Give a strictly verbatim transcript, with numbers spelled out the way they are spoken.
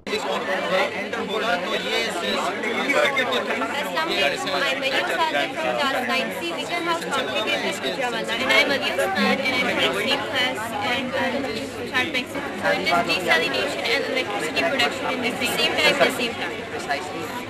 I'm Maryam Sagar from class nine C Vision House Complicated Kujawala, and I'm a Smart and I'm taking same class and uh, Chart Mexico. So it is desalination and electricity production in the same time, the same time.